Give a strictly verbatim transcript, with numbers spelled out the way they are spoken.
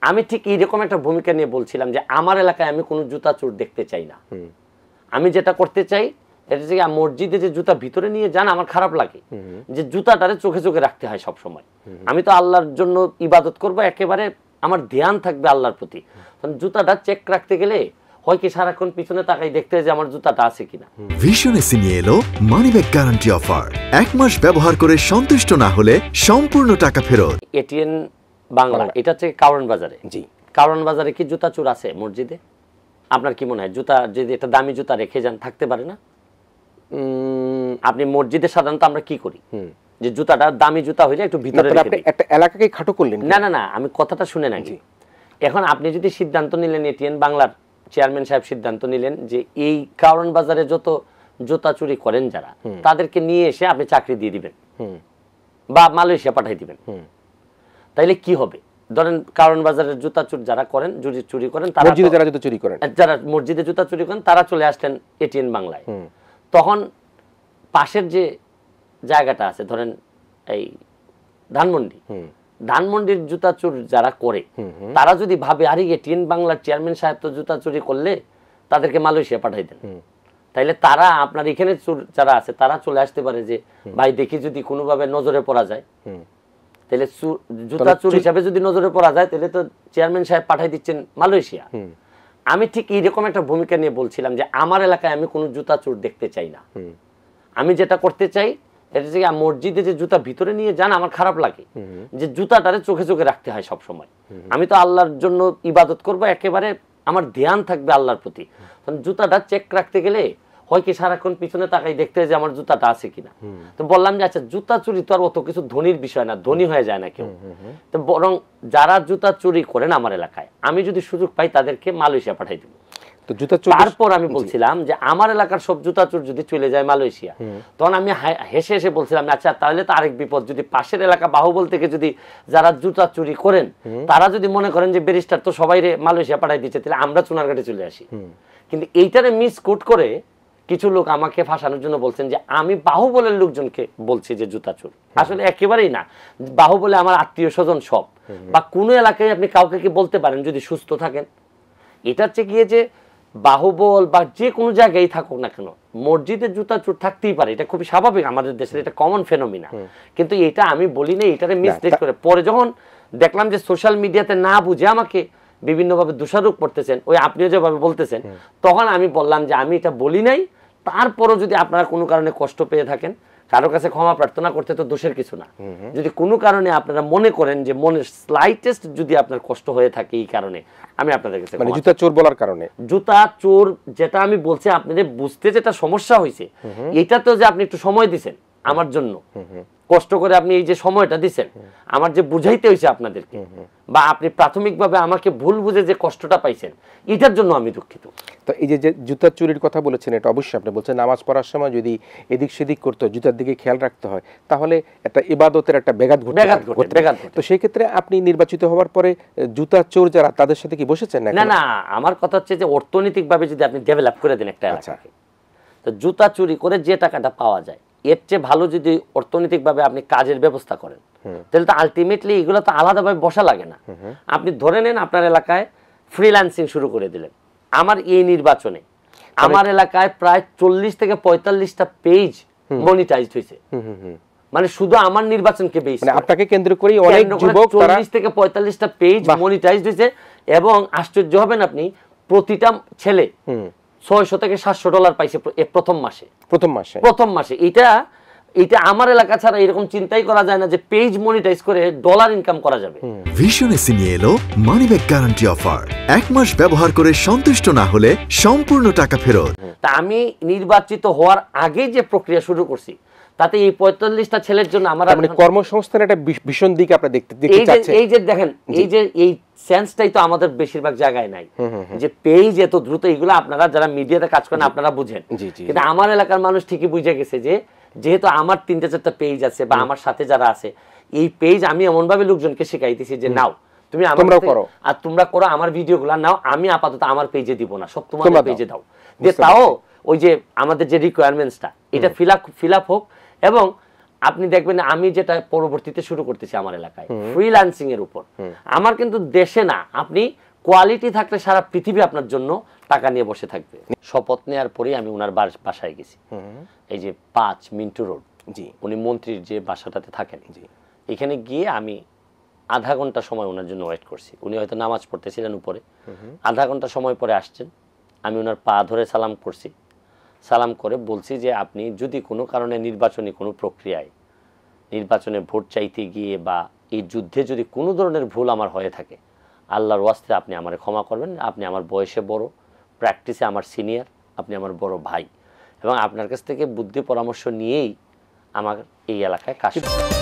আমি ঠিক এইরকম একটা ভূমিকা নিয়ে বলছিলাম যে আমার এলাকায় আমি কোনো জুতা চোর দেখতে চাই না। আমি যেটা করতে চাই এটা যে মসজিদে যে জুতা ভিতরে নিয়ে যান আমার খারাপ লাগে, যে জুতাটারে চোখে চোখে রাখতে হয় সব সময়। আমি তো আল্লাহর জন্য ইবাদত করব, একেবারে আমার ধ্যান থাকবে আল্লাহর প্রতি। জুতাটা চেক রাখতে গেলে হয় কি সারাক্ষণ পিছনে তাকাই দেখতে হয় যে আমার জুতাটা আছে কিনা। ভিশন এসি নিয়ে এলো মানি ব্যাক গ্যারান্টি অফার। এক মাস ব্যবহার করে সন্তুষ্ট না হলে সম্পূর্ণ টাকা ফেরত। এটিএন বাংলা, এটা হচ্ছে কারণ বাজারে। জি, কারণ বাজারে কি জুতা চোর আছে মসজিদে? আপনার কি মনে হয় জুতা যদি একটা দামি জুতা রেখে যান থাকতে পারে না? আপনি মসজিদে সাধারণত আমরা কি করি যে জুতাটা দামি জুতা হইলে একটু ভিতরে রেখে দিই। একটা এলাকাকে খাটো করলেন না না না, আমি কথাটা শুনে নাকি। এখন আপনি যদি সিদ্ধান্ত নিলেন, এটিএন বাংলার চেয়ারম্যান সাহেব সিদ্ধান্ত নিলেন যে এই কারণ বাজারে যত জুতা চুরি করেন যারা, তাদেরকে নিয়ে এসে আপনি চাকরি দিয়ে দিবেন বা মালয়েশিয়া পাঠাই দিবেন, তাইলে কি হবে? ধরেন কারণ বাজারের জুতা চুর যারা করেন, যদি চুরি করেন, তারা মসজিদে যারা জুতা চুরি করেন, যারা মসজিদে জুতা চুরি করেন তারা চলে আসলেন এটিএন বাংলায়। তখন পাশের যে জায়গাটা আছে, ধরেন এই ধানমন্ডি, ধানমন্ডির জুতা চুর যারা করে তারা যদি ভাবে আরে এটিএন বাংলার চেয়ারম্যান সাহেব তো জুতা চুরি করলে তাদেরকে মালয়েশিয়া পাঠাই দেন, তাইলে তারা আপনার এখানে চোর যারা আছে তারা চলে আসতে পারে যে ভাই দেখি যদি কোনোভাবে নজরে পড়া যায়, তাহলে জুতা চোর হিসাবে যদি নজরে পড়া যায় তাহলে তো চেয়ারম্যান সাহেব পাঠাই দিচ্ছেন মালয়েশিয়া। আমি ঠিক এইরকম একটা ভূমিকা নিয়ে বলছিলাম যে আমার এলাকায় আমি কোনো জুতা চোর দেখতে চাই না। আমি যেটা করতে চাই এটা যে মসজিদে যে জুতা ভিতরে নিয়ে যান আমার খারাপ লাগে, যে জুতাটারে চোখে চোখে রাখতে হয় সব সময়। আমি তো আল্লাহর জন্য ইবাদত করব, একেবারে আমার ধ্যান থাকবে আল্লাহর প্রতি। জুতাটা চেক রাখতে গেলে হয় কি সারাক্ষণ পিছনে তাকাই দেখতে হয় যে আমার জুতাটা আছে কিনা। তো বললাম যে আচ্ছা জুতা চুরি তো আর অত কিছু ধনীর বিষয় না, ধনী হয়ে যায় না কেউ। তো বরং যারা জুতা চুরি করেন আমার এলাকায়, আমি যদি সুযোগ পাই তাদেরকে মালয়েশিয়া পাঠাই দেবো। তারপর আমি বলছিলাম যে আমার এলাকার সব জুতা চোর যদি চলে যায় মালয়েশিয়া, তখন আমি হেসে হেসে বলছিলাম আচ্ছা তাহলে তো আরেক বিপদ, যদি পাশের এলাকা বাহুবল থেকে যদি যারা জুতা চুরি করেন তারা যদি মনে করেন যে ব্যারিস্টার তো সবাই মালয়েশিয়া পাঠাই দিচ্ছে, তাহলে আমরা চুনারঘাটে চলে আসি। কিন্তু এইটারে মিস কোট করে কিছু লোক আমাকে ফাঁসানোর জন্য বলছেন যে আমি বাহুবলের লোকজনকে বলছি যে জুতা চোর। আসলে একেবারেই না, বাহুবলে আমার আত্মীয় স্বজন সব, বা কোনো এলাকায় আপনি কাউকে কি বলতে পারেন যদি সুস্থ থাকেন। এটা হচ্ছে গিয়ে যে বাহুবল বা যে কোনো জায়গায় থাকুক না কেন মসজিদে জুতা চোর থাকতেই পারে, এটা খুবই স্বাভাবিক আমাদের দেশের, এটা কমন ফেনোমিনা। কিন্তু এটা আমি বলি না, এটারে মিসলিড করে পরে যখন দেখলাম যে সোশ্যাল মিডিয়াতে না বুঝে আমাকে বিভিন্নভাবে দোষারোপ করতেছেন, ওই আপনিও যেভাবে বলতেছেন, তখন আমি বললাম যে আমি এটা বলি নাই। তারপরও যদি আপনারা কোনো কারণে কষ্ট পেয়ে থাকেন, কারো কাছে ক্ষমা প্রার্থনা করতে তো দোষের কিছু না। যদি কোনো কারণে আপনারা মনে করেন যে মনের স্লাইটেস্ট যদি আপনার কষ্ট হয়ে থাকে এই কারণে, আমি আপনাদের কাছে মানে জুতা চোর বলার কারণে, জুতা চোর যেটা আমি বলছি আপনাদের বুঝতে যেটা সমস্যা হয়েছে, এটা তো যে আপনি একটু সময় দিছেন আমার জন্য, কষ্ট করে আপনি এই যে সময়টা দিচ্ছেন আমার যে বুঝাইতে হয়েছে আপনাদেরকে, বা আপনি প্রাথমিকভাবে আমাকে ভুল বুঝে যে কষ্টটা পাইছেন, এটার জন্য আমি দুঃখিত। তো এই যে জুতা চুরির কথা বলেছেন, এটা অবশ্যই আপনি বলছেন নামাজ পড়ার সময় যদি এদিক সেদিক করতে জুতার দিকে খেয়াল রাখতে হয়, তাহলে একটা ইবাদতের একটা ব্যাঘাত ঘটে। তো সেই ক্ষেত্রে আপনি নির্বাচিত হওয়ার পরে জুতা চোর যারা তাদের সাথে কি বসেছেন? না না, আমার কথা হচ্ছে যে অর্থনৈতিকভাবে যদি আপনি ডেভেলপ করে দেন একটা এলাকাকে, তো জুতা চুরি করে যে টাকাটা পাওয়া যায় এর চেয়ে ভালো যদি অর্থনৈতিকভাবে আপনি কাজের ব্যবস্থা করেন, তাহলে তো আলটিমেটলি এগুলো তো আলাদাভাবে বসা লাগে না। আপনি ধরে নেন আপনার এলাকায় ফ্রিল্যান্সিং শুরু করে দিলেন। আমার এই নির্বাচনে আমার এলাকায় প্রায় চল্লিশ থেকে পঁয়তাল্লিশটা পেজ মনিটাইজড হয়েছে, মানে শুধু আমার নির্বাচনকে বেস করে, আপনাকে কেন্দ্র করে অনেক যুবক চল্লিশ থেকে পঁয়তাল্লিশটা পেজ মনিটাইজড হয়েছে। এবং আশ্চর্য হবেন আপনি, প্রতিটা ছেলে ছয়শো থেকে সাতশো ডলার পাইছে প্রথম মাসে প্রথম মাসে প্রথম মাসে এটা এটা আমার এলাকা ছাড়া এরকম চিন্তাই করা যায় না যে পেজ মনিটাইজ করে ডলার ইনকাম করা যাবে। ভিশন এসি নিয়ে এলো মানি ব্যাক গ্যারান্টি অফার। এক মাস ব্যবহার করে সন্তুষ্ট না হলে সম্পূর্ণ টাকা ফেরত। তা আমি নির্বাচিত হওয়ার আগে যে প্রক্রিয়া শুরু করছি, তাতে এই পঁয়তাল্লিশটা ছেলের জন্য আমার মানে কর্মসংস্থানের একটা ভীষণ দিক আপনারা দেখতে দেখতে চাচ্ছেন। এই যে দেখেন, এই যে এই সেন্সটাই তো আমাদের বেশিরভাগ জায়গায় নাই, যে পেজ এত দ্রুত, এগুলো আপনারা যারা মিডিয়াতে কাজ করেন আপনারা বুঝেন। কিন্তু আমার এলাকার মানুষ ঠিকই বুঝে গেছে যে যেহেতু আমার তিনটা চারটা পেজ আছে বা আমার সাথে যারা আছে, এই পেজ আমি এমন ভাবে লোকজনকে শিখাইতেছি যে নাও তুমি তোমরা করো, আর তোমরা করো আমার ভিডিওগুলো নাও, আমি আপাতত আমার পেজে দিব না, সব তোমাদের পেজে দাও। যে তাও ওই যে আমাদের যে রিকোয়ারমেন্টসটা এটা ফিল আপ ফিল আপ হোক, এবং আপনি দেখবেন আমি যেটা পরবর্তীতে শুরু করতেছি আমার এলাকায় ফ্রিল্যান্সিং এর উপর, আমার কিন্তু দেশে না, আপনি কোয়ালিটি থাকলে সারা পৃথিবী আপনার জন্য টাকা নিয়ে বসে থাকবে। শপথ নেওয়ার পরেই আমি ওনার বাসায় গেছি, এই যে পাঁচ মিন্টু রোড, জি উনি মন্ত্রীর যে বাসাটাতে থাকেন, জি এখানে গিয়ে আমি আধা ঘন্টা সময় ওনার জন্য ওয়েট করছি। উনি হয়তো নামাজ পড়তেছিলেন উপরে, আধা ঘন্টা সময় পরে আসছেন। আমি ওনার পা ধরে সালাম করছি, সালাম করে বলছি যে আপনি যদি কোনো কারণে নির্বাচনী কোনো প্রক্রিয়ায় নির্বাচনে ভোট চাইতে গিয়ে বা এই যুদ্ধে যদি কোনো ধরনের ভুল আমার হয়ে থাকে, আল্লাহর ওয়াস্তে আপনি আমার ক্ষমা করবেন। আপনি আমার বয়সে বড়, প্র্যাকটিসে আমার সিনিয়র, আপনি আমার বড় ভাই, এবং আপনার কাছ থেকে বুদ্ধি পরামর্শ নিয়েই আমার এই এলাকায় কাজ